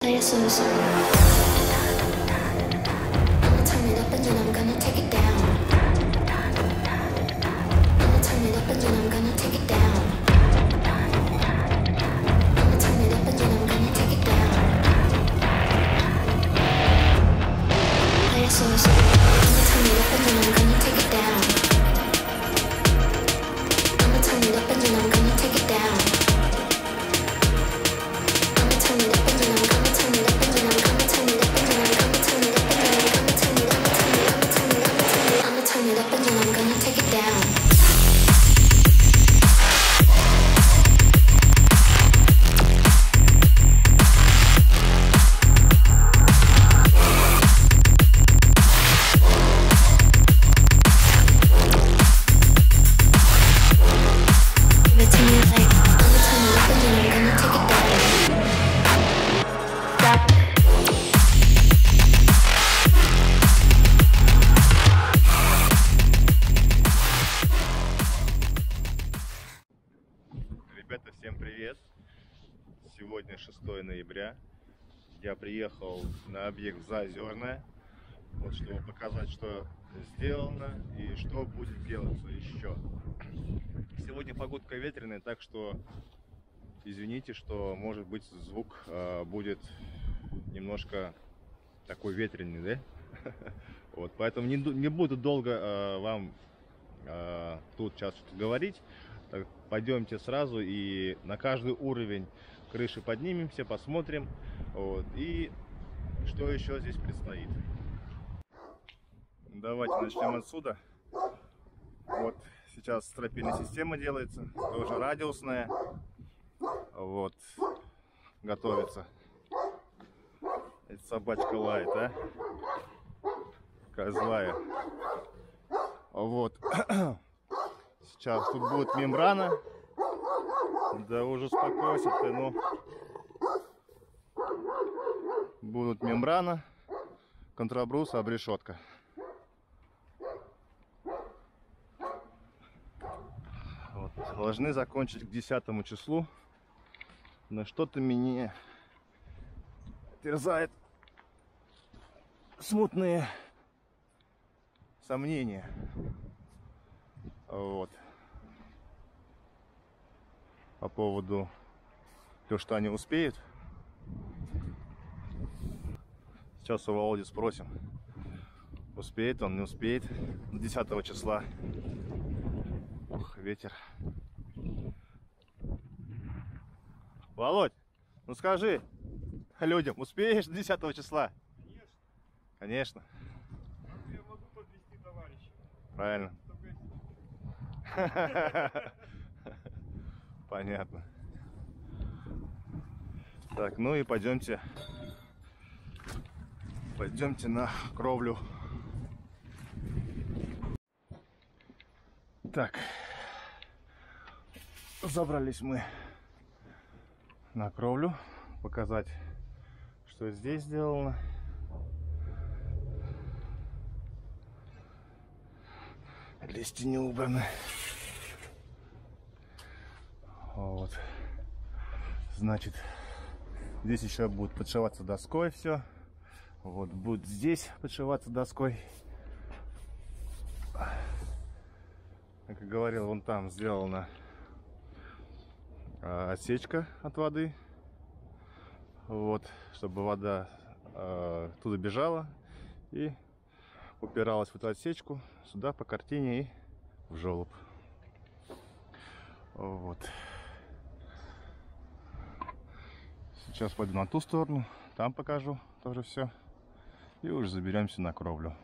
Play a slow song. I'ma turn it up and then I'm gonna take it down. I'ma turn it up and then I'm gonna take it down. I'ma turn it up and then I'm gonna take it down. Play a slow song. I'ma turn it up and then I'm gonna take it down. I'ma turn it up and then I'm gonna take it down. I'ma turn it up and then I'm gonna turn it up and then I'm gonna turn it up and then I'm gonna turn it up and then I'm gonna turn it up and then I'm gonna turn it up and then I'ma turn it up and then I'm gonna take it down. Give it to me like I'ma turn it up and then I'm gonna take it down. Drop it. Ребята, всем привет! Сегодня 6 ноября. Я приехал на объект Заозерное, вот, чтобы показать, что сделано и что будет делаться еще. Сегодня погодка ветреная, так что извините, что может быть звук будет немножко такой ветреный, да? Вот, поэтому не буду долго вам тут сейчас что-то говорить. Так, пойдемте сразу и на каждый уровень крыши поднимемся, посмотрим, вот, и что еще здесь предстоит. Давайте начнем отсюда. Вот сейчас стропильная система делается, тоже радиусная, вот, готовится. Эта собачка лает, а? Какая злая. Вот. Сейчас тут будет мембрана. Да уже успокойся ты, ну. Будут мембрана, контрабрус, обрешетка. Вот. Должны закончить к 10 числу. Но что-то меня терзает смутные сомнения. Вот. По поводу того, что они успеют. Сейчас у Володи спросим, успеет он, не успеет 10 числа. Ух, ветер. Володь, ну скажи людям, успеешь 10 числа? Конечно. Конечно. Я могу подвести товарища. Правильно. Понятно. Так, ну и пойдемте на кровлю. Так, забрались мы на кровлю, показать, что здесь сделано. Листья не убраны. Вот. Значит, здесь еще будет подшиваться доской все. Вот, будет здесь подшиваться доской. Как я говорил, вон там сделана отсечка от воды. Вот, чтобы вода туда бежала и упиралась в эту отсечку, сюда по картине и в желоб. Вот. Сейчас пойду на ту сторону, там покажу тоже все. И уже заберемся на кровлю.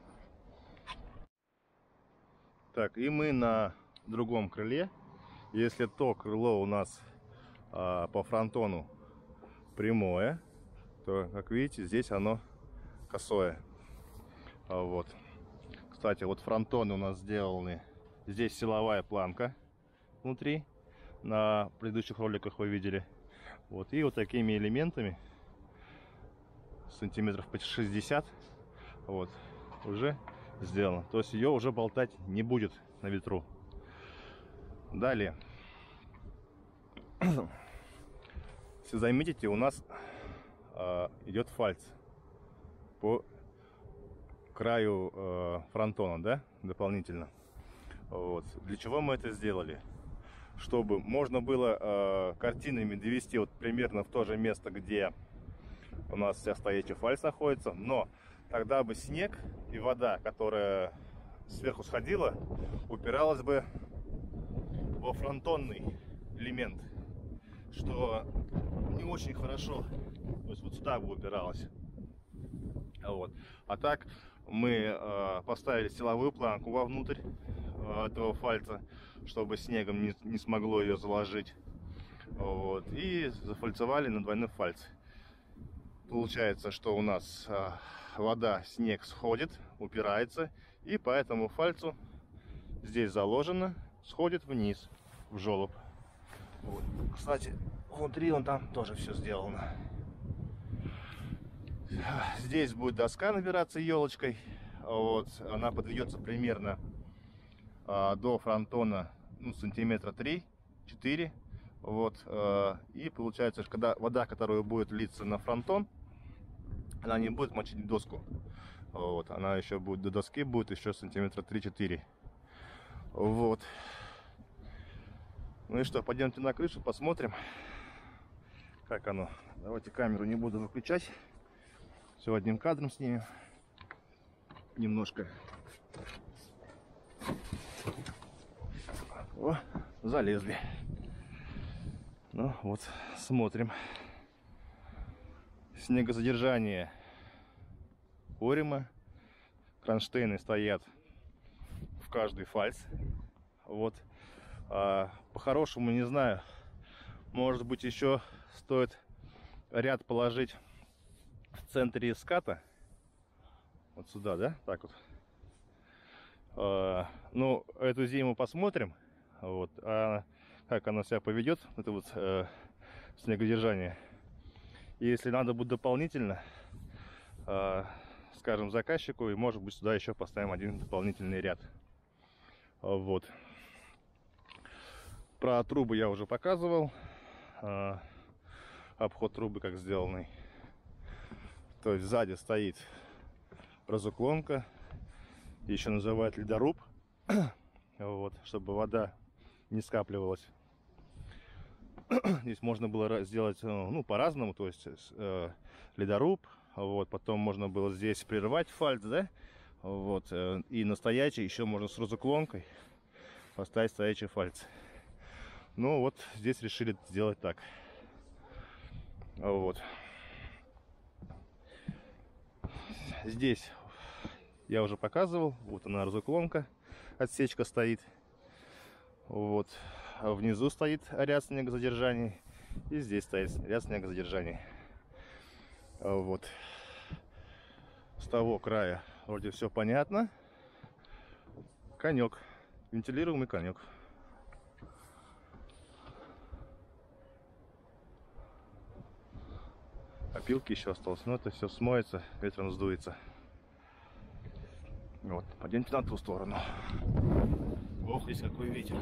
Так, и мы на другом крыле. Если то крыло у нас по фронтону прямое, то, как видите, здесь оно косое. Вот. Кстати, вот фронтоны у нас сделаны. Здесь силовая планка внутри. На предыдущих роликах вы видели. Вот. И вот такими элементами сантиметров по 60 вот, уже сделано. То есть ее уже болтать не будет на ветру. Далее. Если заметите, у нас идет фальц по краю фронтона, да, дополнительно. Вот. Для чего мы это сделали? Чтобы можно было картинами довести вот примерно в то же место, где у нас вся стоячая фальц находится, но тогда бы снег и вода, которая сверху сходила, упиралась бы во фронтонный элемент, что не очень хорошо. То есть вот сюда бы упиралась. Вот. А так мы поставили силовую планку вовнутрь этого фальца, чтобы снегом не смогло ее заложить. Вот. И зафальцевали на двойной фальц. Получается, что у нас вода, снег сходит, упирается, и по этому фальцу здесь заложено, сходит вниз, в желоб. Вот. Кстати, внутри он там тоже все сделано. Здесь будет доска набираться елочкой. Вот. Она подведется примерно до фронтона, ну, сантиметра 3-4. Вот. И получается, когда вода, которая будет литься на фронтон, она не будет мочить доску. Вот. Она еще будет до доски, будет еще сантиметра 3-4. Вот. Ну и что, пойдемте на крышу, посмотрим, как оно. Давайте камеру не буду выключать. Все одним кадром снимем. Немножко. О, залезли. Ну вот, смотрим. Снегозадержание Орима. Кронштейны стоят в каждый фальц. Вот. По-хорошему, не знаю, может быть, еще стоит ряд положить в центре ската. Вот сюда, да? Так вот. Ну, эту зиму посмотрим. Вот. А как она себя поведет, это вот снегодержание. И если надо будет дополнительно, скажем, заказчику, и может быть сюда еще поставим один дополнительный ряд. Вот. Про трубы я уже показывал. Обход трубы как сделанный. То есть сзади стоит разуклонка, еще называют ледоруб, вот, чтобы вода не скапливалась. Здесь можно было сделать, ну, по-разному, то есть ледоруб, вот, потом можно было здесь прервать фальц, да, вот, и на стоячий еще можно с разуклонкой поставить стоячий фальц. Ну вот здесь решили сделать так. Вот. Здесь я уже показывал. Вот она, разуклонка, отсечка стоит. Вот. А внизу стоит ряд снегозадержаний. И здесь стоит ряд снегозадержаний. Вот. С того края вроде все понятно. Конек. Вентилируемый конек. Опилки еще осталось, но это все смоется, ветром сдуется. Вот, пойдемте на ту сторону. Ох, здесь какой ветер.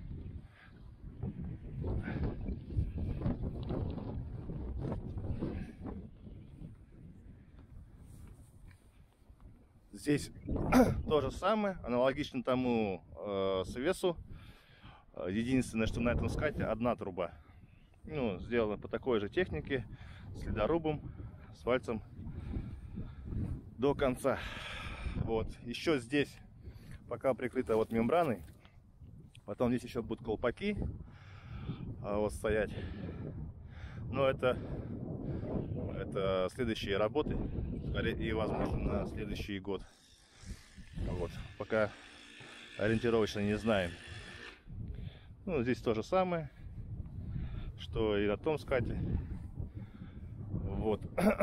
Здесь то же самое, аналогично тому свесу. Единственное, что на этом скате одна труба. Ну, сделана по такой же технике, с ледорубом, с фальцем до конца. Вот. Еще здесь пока прикрыто вот мембраной. Потом здесь еще будут колпаки вот стоять. Но это следующие работы. И, возможно, на следующий год. Вот. Пока ориентировочно не знаем. Ну, здесь то же самое, что и на том скате. Вот.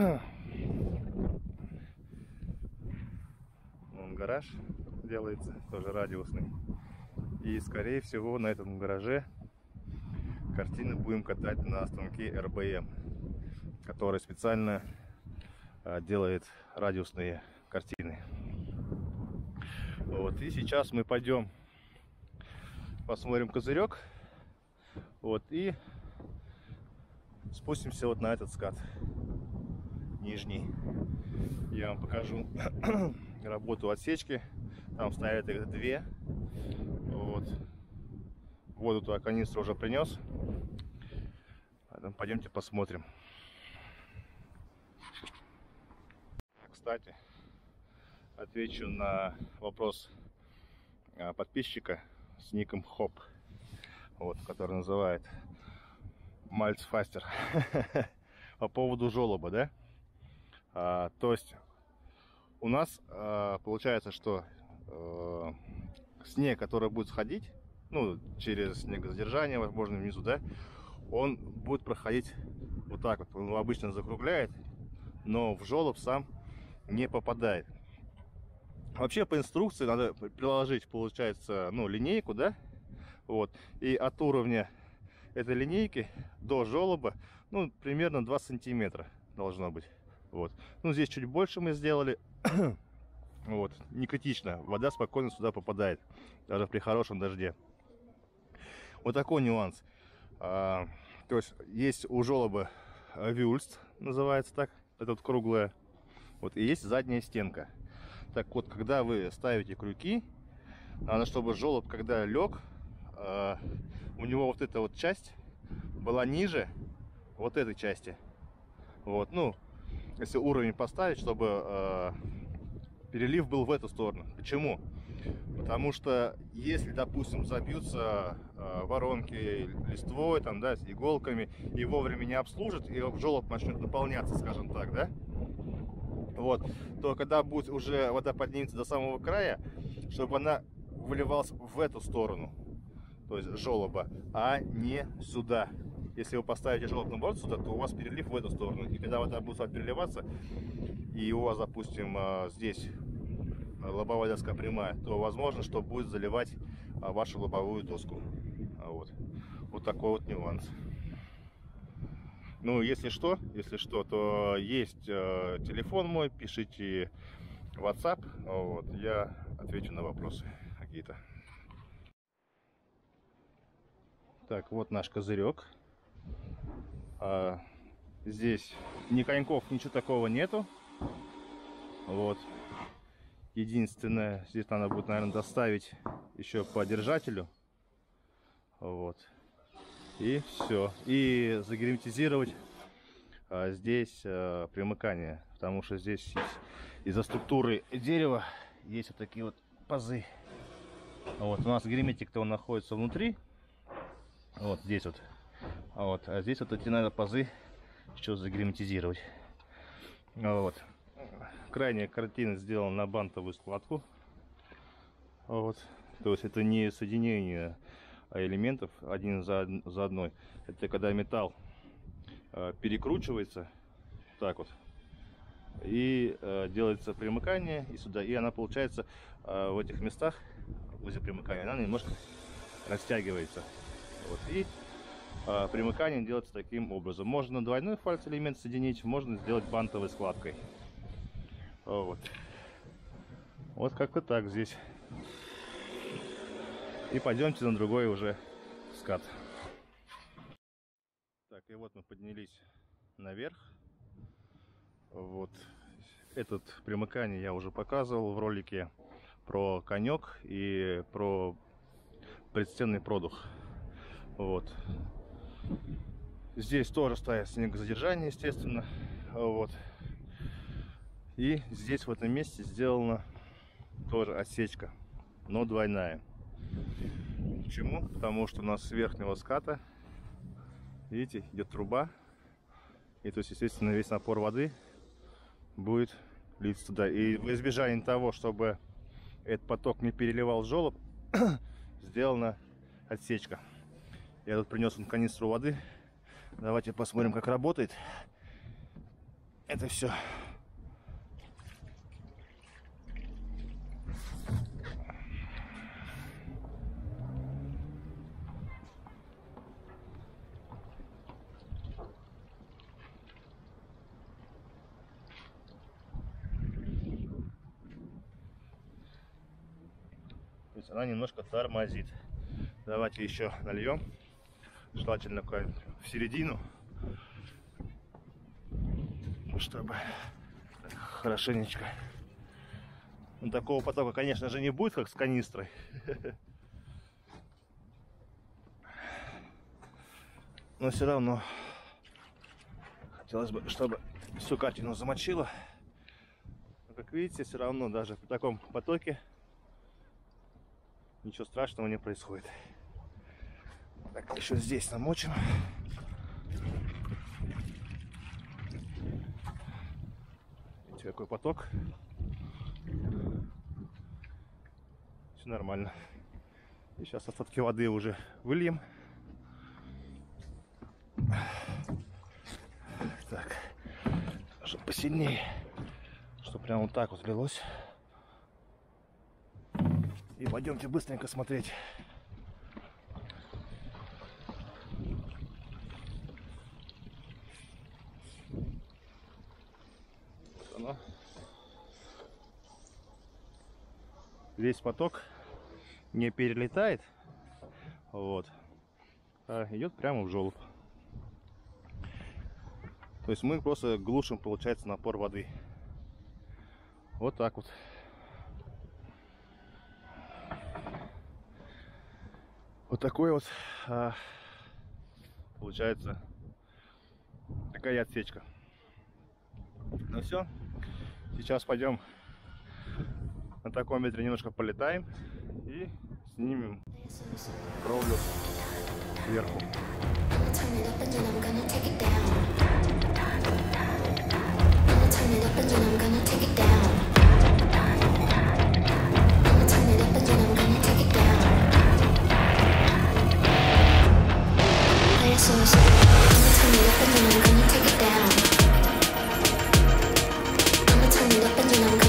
Вон гараж делается, тоже радиусный. И, скорее всего, на этом гараже картины будем катать на станке РБМ, который специально делает радиусные картины. Вот. И сейчас мы пойдем посмотрим козырек. Вот. И спустимся вот на этот скат. нижний. Я вам покажу работу отсечки. Там стоят их две. Вот. Воду туда канистру уже принес. Поэтому пойдемте посмотрим. Кстати, отвечу на вопрос подписчика с ником Хоп, вот, который называет Мальцфастер по поводу желоба, да? То есть у нас получается, что снег, который будет сходить, ну, через снегозадержание, возможно, внизу, да, он будет проходить вот так вот. Он обычно закругляет, но в желоб сам не попадает. Вообще по инструкции надо приложить, получается, ну, линейку, да, вот, и от уровня этой линейки до желоба, ну, примерно 2 сантиметра должно быть. Вот. Ну, здесь чуть больше мы сделали. Вот, не критично, вода спокойно сюда попадает, даже при хорошем дожде. Вот такой нюанс. То есть у желоба вюльст, называется так, это вот круглая, вот, и есть задняя стенка. Так вот, когда вы ставите крюки, надо, чтобы желоб, когда лег, у него вот эта вот часть была ниже вот этой части. Вот, ну, если уровень поставить, чтобы перелив был в эту сторону. Почему? Потому что если, допустим, забьются воронки листвой, там, да, с иголками, и вовремя не обслужат, и желоб начнет наполняться, скажем так, да, вот, то когда будет уже вода поднимется до самого края, чтобы она выливалась в эту сторону, то есть желоба, а не сюда. Если вы поставите желоб наоборот сюда, то у вас перелив в эту сторону. И когда вода будет переливаться, и у вас, допустим, здесь лобовая доска прямая, то возможно, что будет заливать вашу лобовую доску. Вот такой вот нюанс. Ну, если что, то есть телефон мой, пишите в WhatsApp, вот, я отвечу на вопросы какие-то. Так, вот наш козырек. Здесь ни коньков, ничего такого нету. Вот. Единственное, здесь надо будет, наверное, доставить еще по держателю. Вот. И все. И загерметизировать здесь примыкание. Потому что здесь из-за структуры дерева есть вот такие вот пазы. Вот. У нас герметик-то он находится внутри. Вот здесь вот. Вот. А здесь вот эти, наверное, пазы еще загерметизировать. Вот. Крайняя картина сделана на бантовую складку. Вот. То есть это не соединение элементов один за одной. Это когда металл перекручивается так вот и делается примыкание и сюда, и она получается в этих местах возле примыкания она немножко растягивается. Вот. И примыкание делается таким образом. Можно двойной фальц элемент соединить, можно сделать бантовой складкой. Вот. Вот как-то так здесь. И пойдемте на другой уже скат. Так, и вот мы поднялись наверх. Вот. Этот примыкание я уже показывал в ролике про конек и про предстенный продух. Вот. Здесь тоже стоит снегозадержание, естественно. Вот. И здесь в этом месте сделана тоже отсечка, но двойная. Почему? Потому что у нас с верхнего ската, видите, идет труба. И то есть, естественно, весь напор воды будет литься туда. И в избежание того, чтобы этот поток не переливал в желоб, сделана отсечка. Я тут принес канистру воды. Давайте посмотрим, как работает это все. То есть она немножко тормозит. Давайте еще нальем. Желательно в середину, чтобы так, хорошенечко. Ну, такого потока, конечно же, не будет, как с канистрой. Но все равно хотелось бы, чтобы всю картину замочило. Но, как видите, все равно даже при таком потоке ничего страшного не происходит. Так, еще здесь намочим. Видите, какой поток. Все нормально. И сейчас остатки воды уже выльем. Так, чтобы посильнее, чтобы прям вот так вот лилось. И пойдемте быстренько смотреть. Вот оно. Весь поток не перелетает, вот, а идет прямо в желоб. То есть мы просто глушим, получается, напор воды. Вот так вот. Вот такой вот получается такая отсечка. Ну все, сейчас пойдем на таком ветре немножко полетаем и снимем кровлю сверху. I'ma turn it up and then I'm